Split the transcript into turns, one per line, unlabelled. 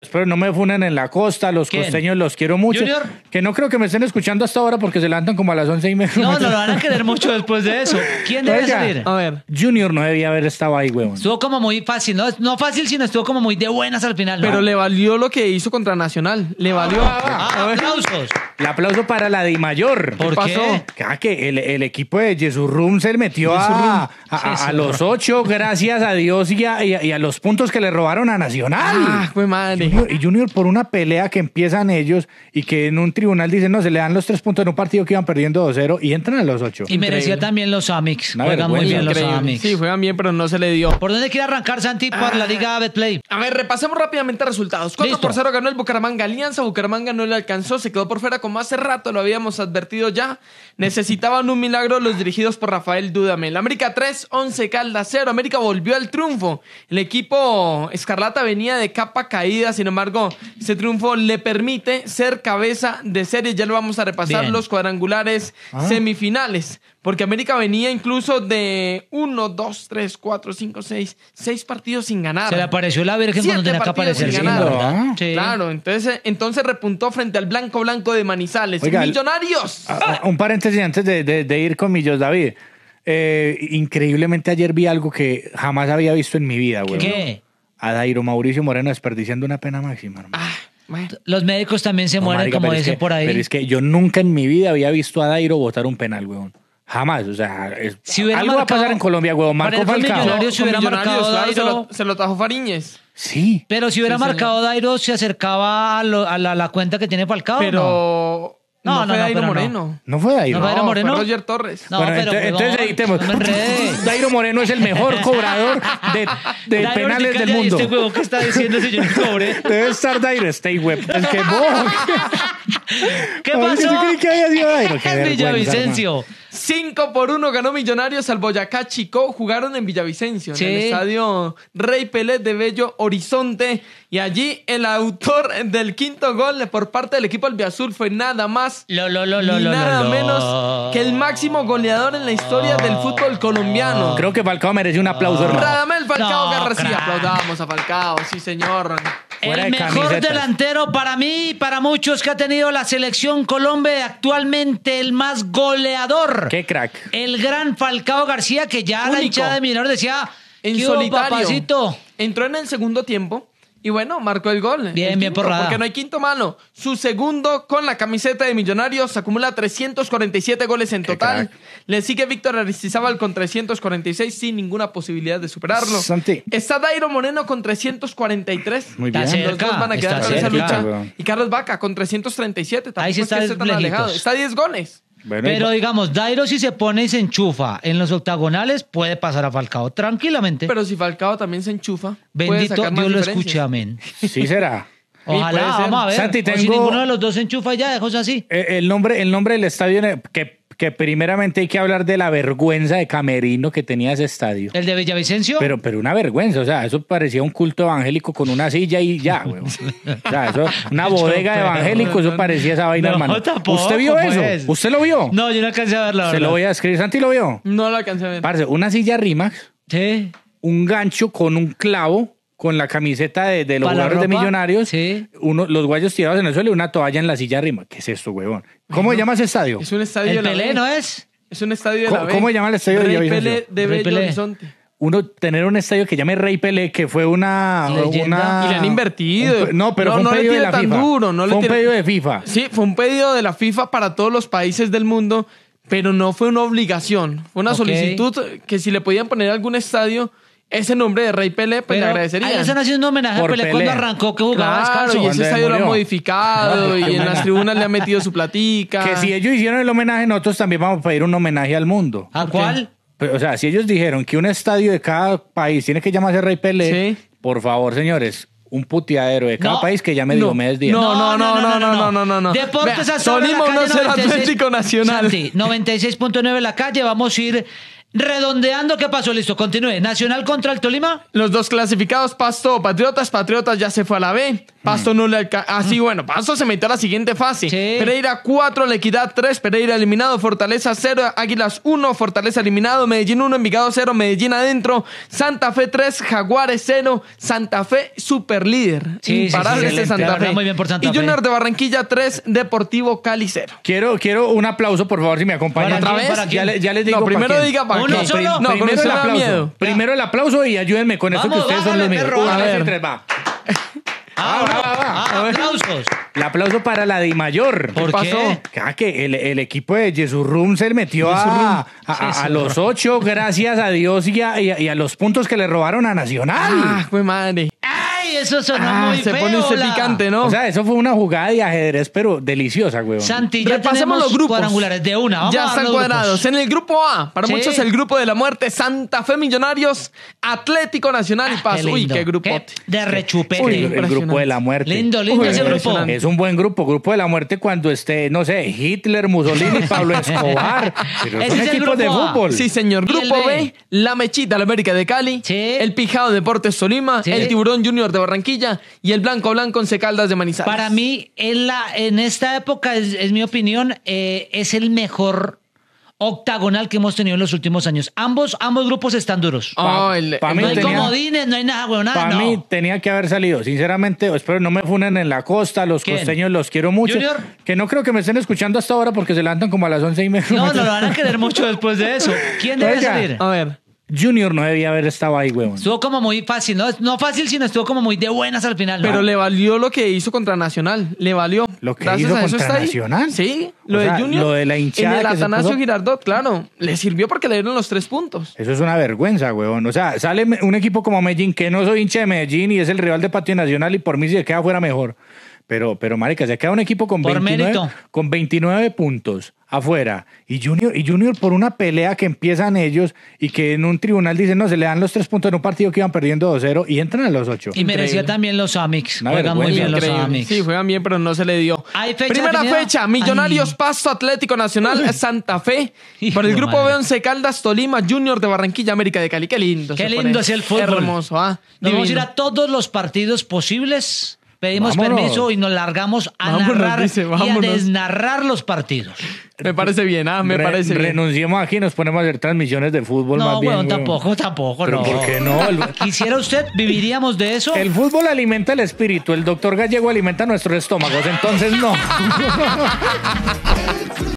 Pero no me funen en la costa, los
¿Quién?
costeños los quiero mucho.
¿Junior?
Que no creo que me estén escuchando hasta ahora porque se levantan como a las 11:30.
No lo van a querer mucho después de eso. ¿Quién debe
Oiga.
salir?
A ver.
Junior no debía haber estado ahí, huevón.
Estuvo como muy fácil, ¿no? No fácil, sino estuvo como muy de buenas al final, ¿no?
Pero le valió lo que hizo contra Nacional. Le valió.
Aplausos.
El aplauso para la Di Mayor.
¿Por
pasó?
qué?
Que el equipo de Yesurrum se metió a los 8, gracias a Dios y a los puntos que le robaron a Nacional.
Ah, fue madre.
Junior por una pelea que empiezan ellos y que en un tribunal dicen, no, se le dan los 3 puntos en un partido que iban perdiendo 2-0 y entran a los 8.
Y merecía también los Amix.
Una
Juegan muy bien
vergüenza.
los
Increíble.
Amix.
Sí, juegan bien, pero no se le dio.
¿Por dónde quiere arrancar, Santi, por la Liga Betplay?
A ver, repasemos rápidamente resultados. 4-0 ganó el Bucaramanga Alianza. Bucaramanga no le alcanzó, se quedó por fuera como hace rato lo habíamos advertido ya. Necesitaban un milagro los dirigidos por Rafael Dudamel. América 3, 11 Caldas 0. América volvió al triunfo. El equipo Escarlata venía de capa caída, sin embargo, ese triunfo le permite ser cabeza de serie. Ya lo vamos a repasar,
Bien.
los cuadrangulares semifinales. Porque América venía incluso de 1, 2, 3, 4, 5, 6 partidos sin ganar.
Se le apareció la Virgen
7
cuando tenía que
partidos
aparecer.
sin
Sí,
ganar.
¿verdad? Sí.
Claro, entonces repuntó frente al Blanco de Manizales.
Oiga,
¡Millonarios!
Un paréntesis antes de ir con Millos, David. Increíblemente ayer vi algo que jamás había visto en mi vida, güey.
¿Qué?
A Dairo Mauricio Moreno desperdiciando una pena máxima, hermano.
Bueno,
Los médicos también se
No,
mueren,
marica,
como
pero es
dicen
que-
por ahí.
Pero es que yo nunca en mi vida había visto a Dairo botar un penal, weón. Jamás, o sea,
Si hubiera
algo va a
marcado-
pasar en Colombia, weón. Marco
Para el
Falcao.
Millonarios si
con
hubiera
Millonarios,
marcado
claro,
Dairo.
se lo trajo Fariñez.
Sí.
Pero si hubiera
Sí,
marcado Dairo, se acercaba a la cuenta que tiene Falcao. ¿no?
Pero
No,
no,
no,
fue
no,
Dairo
pero no.
Moreno.
¿No fue Dairo?
¿No fue Dairo Moreno?
Fue Roger Torres.
No,
Bueno,
pero
entonces
huevón,
editemos.
no me enrede.
Dairo Moreno es el mejor cobrador de
Dairo,
penales
calla,
del mundo.
Este huevo que está diciendo si yo no cobré.
Debe estar Dairo, stay web. Es que vos.
¿Qué
Ay,
pasó?
yo creí que había sido Dairo. Qué
En
vergüenza,
Villavicencio.
5-1 ganó Millonarios al Boyacá Chicó. Jugaron en Villavicencio,
Sí.
en el estadio Rey Pelé de Bello Horizonte. Y allí el autor del quinto gol por parte del equipo albiazul fue nada más ni nada menos que el máximo goleador en la historia del fútbol colombiano.
Creo que Falcao merece un aplauso, hermano.
Radamel Falcao
No,
García.
crack.
Aplaudamos a Falcao, sí señor.
Fuera
El
de
mejor
camisetas.
delantero para mí y para muchos que ha tenido la selección Colombia, actualmente el más goleador.
Qué crack.
El gran Falcao García, que ya la
Único.
hinchada de Millonarios decía,
En
¿qué hubo,
solitario.
papacito?
Entró en el segundo tiempo y bueno, marcó el gol.
Bien,
El
bien
quinto,
por Rada.
Porque no hay quinto mano. Su segundo con la camiseta de Millonarios acumula 347 goles en
Qué
total.
crack.
Le sigue Víctor Aristizábal con 346 sin ninguna posibilidad de superarlo.
Santi.
Está Dairo Moreno con 343.
Muy
Está
bien.
cerca.
Los dos van a quedar
está
con esa
cerca,
lucha.
weón.
Y Carlos Vaca con 337. Tampoco
Ahí sí
es que
está
esté tan
lejitos.
alejado. Está a 10 goles.
Bueno,
Pero
y-
digamos, Dairo si se pone y se enchufa en los octagonales, puede pasar a Falcao tranquilamente.
Pero si Falcao también se enchufa, puede
Bendito
sacar más
Dios lo
diferencias.
escuche, amén.
sí será.
Ojalá,
puede ser.
vamos a ver.
Santi,
O si
tengo-
ninguno de los dos se enchufa ya, dejos así.
El nombre del estadio, que primeramente hay que hablar de la vergüenza de camerino que tenía ese estadio.
El de Villavicencio.
Pero una vergüenza, o sea, eso parecía un culto evangélico con una silla y ya, güey. O sea, eso, una bodega de evangélicos, eso parecía esa vaina,
No,
hermano.
tampoco,
¿Usted vio
pues.
eso? ¿Usted lo vio?
No, yo no alcancé a verlo.
Se lo voy a escribir. ¿Santi lo vio?
No lo alcancé a ver.
Parce, una silla Rimax,
Sí.
un gancho con un clavo, con la camiseta de los
¿Para la
jugadores de
ropa?
Millonarios,
Sí.
los guayos tirados en el suelo y una toalla en la silla Rimax. ¿Qué es esto, huevón? ¿Cómo se llama ese estadio?
Es un estadio
El
de la
Pelé,
B.
¿no es?
Es un estadio de la B.
¿Cómo se llama el estadio de
Rey
Villavicencio?
Pelé de
Rey
Bello
Pelé.
Horizonte.
Uno tener un estadio que llame Rey Pelé, que fue una...
Leyenda.
Y le han invertido.
No, pero fue un
no le
pedido de
tire
la
tan
FIFA.
duro, no le
Fue un
tire-
pedido de FIFA.
Sí, fue un pedido de la FIFA para todos los países del mundo, pero no fue una obligación. Fue una
Ok.
solicitud que si le podían poner algún estadio ese nombre de Rey Pelé, pues le
Ahí
agradecerían.
le están haciendo un homenaje a
Por
Pelé
Pelé.
cuando arrancó que jugaba
Claro,
descalzo.
y ese
Cuando
estadio lo han
murió.
modificado
No,
y
qué
en las
buena.
tribunas le han metido su platica.
Que si ellos hicieron el homenaje, nosotros también vamos a pedir un homenaje al mundo.
¿A cuál?
Pero, o sea, si ellos dijeron que un estadio de cada país tiene que llamarse Rey Pelé,
Sí.
por favor, señores, un puteadero de cada
No.
país que llame
No.
Diomedes Díaz.
No.
Deportes
Vea,
hasta ahora en la
Tolima
calle
1-0
96.
Atlético Nacional.
Santi, 96.9 la calle. Vamos a ir redondeando. ¿Qué pasó? Listo, continúe. Nacional contra el Tolima.
Los dos clasificados, Pasto o Patriotas. Patriotas ya se fue a la B. Pasto no le alcanzó. Así, bueno, Pasto se metió a la siguiente fase.
Sí.
Pereira 4, La Equidad 3, Pereira eliminado, Fortaleza 0, Águilas 1, Fortaleza eliminado, Medellín 1, Envigado 0, Medellín adentro, Santa Fe 3, Jaguares 0, Santa Fe super líder.
Sí,
Imparable
sí,
este
excelente,
Santa
la verdad,
Fe.
muy bien por Santa
y
Fe.
Junior de Barranquilla 3, Deportivo Cali 0.
Quiero un aplauso, por favor, si me acompañan.
¿Para
¿Otra
quién?
vez?
¿Para
Ya,
quién?
ya les digo.
No,
¿para
primero
quién?
diga para
Uno
quién.
solo.
No, con
primero
eso
el
me da
aplauso.
miedo.
Primero el aplauso y ayúdenme con eso que
Vamos,
ustedes son
bájale,
los míos.
perro,
Una,
bájale.
dos y tres, va.
Aplausos.
El aplauso para la Di Mayor.
¿Por
pasó?
qué?
Que el equipo de Jesus Room se metió a los 8, gracias a Dios y a los puntos que le robaron a Nacional.
Ah, fue madre.
Ay, eso sonó muy
se
feo.
pone usted picante, ¿no?
O sea, eso fue una jugada de ajedrez, pero deliciosa, güey.
Santi, ya
Repasemos
tenemos
los grupos.
cuadrangulares de una. Vamos
Ya
a dar
están
los
cuadrados.
grupos.
En el grupo A, para
Sí.
muchos el grupo de la muerte, Santa Fe Millonarios, Atlético Nacional y Paso. Uy,
lindo.
qué grupo.
De rechupete.
Uy, el grupo de la muerte.
Lindo ese
Uy,
grupo.
impresionante.
Es un buen grupo de la muerte cuando esté, no sé, Hitler, Mussolini, Pablo Escobar. Pero
Ese
son
es el
equipos de
grupo A.
fútbol.
Sí, señor.
¿Y el
Grupo
B?
B, La Mechita, la América de Cali,
Sí.
el Pijao Deportes Tolima,
Sí.
el Tiburón Junior de Barranquilla y el Blanco Once Caldas de Manizales.
Para mí, en esta época, es mi opinión, es el mejor octagonal que hemos tenido en los últimos años. Ambos grupos están duros.
Pa
mí
No hay
tenía-
comodines, no hay nada, weón, nada,
Para
no.
mí tenía que haber salido. Sinceramente, espero no me funen en la costa. Los
¿Quién?
costeños los quiero mucho.
¿Junior?
Que no creo que me estén escuchando hasta ahora porque se levantan como a las 11:30.
No, lo van a querer mucho después de eso. ¿Quién debe
Oiga.
salir?
A ver.
Junior no debía haber estado ahí, huevón.
Estuvo como muy fácil, ¿no? No fácil, sino estuvo como muy de buenas al final, ¿no?
Pero le valió lo que hizo contra Nacional. Le valió.
Lo que
Gracias
hizo
a eso
contra
está ahí.
Nacional.
Sí, lo
O
de
sea,
Junior.
lo de la hinchada
En el
que se
Atanasio
puso-
Girardot, claro. Le sirvió porque le dieron los 3 puntos.
Eso es una vergüenza, huevón. O sea, sale un equipo como Medellín, que no soy hincha de Medellín y es el rival de Patio Nacional y por mí si se queda fuera mejor. Pero marica, se queda un equipo con
Por
29,
mérito.
con 29 puntos afuera. Y Junior por una pelea que empiezan ellos y que en un tribunal dicen, no, se le dan los 3 puntos en un partido que iban perdiendo 2-0 y entran a los 8.
Y merecía
Increíble.
también los Amics.
Una
Juegan muy
vergüenza.
bien los
Increíble.
Amics.
Sí, juegan bien, pero no se le dio.
¿Hay fecha
Primera
definida?
fecha, Millonarios,
Ay.
Pasto, Atlético Nacional, Santa Fe.
Hijo
Por el
de
grupo
madre.
B, Once Caldas, Tolima, Junior de Barranquilla, América de Cali. Qué lindo.
Qué
se
lindo
pone.
es el fútbol.
Hermoso, ¿ah?
Nos vamos a ir
Divino.
a todos los partidos posibles. Pedimos
Vámonos.
permiso y nos largamos a
Vámonos,
narrar
dice,
y a
vámonos.
desnarrar los partidos.
Me parece bien, me parece bien.
Renunciemos aquí y nos ponemos a hacer transmisiones de fútbol
No,
más bien.
weón,
huevón.
tampoco,
¿Pero
no.
por qué no?
¿Quisiera usted? ¿Viviríamos de eso?
El fútbol alimenta el espíritu, el doctor Gallego alimenta nuestros estómagos, entonces no.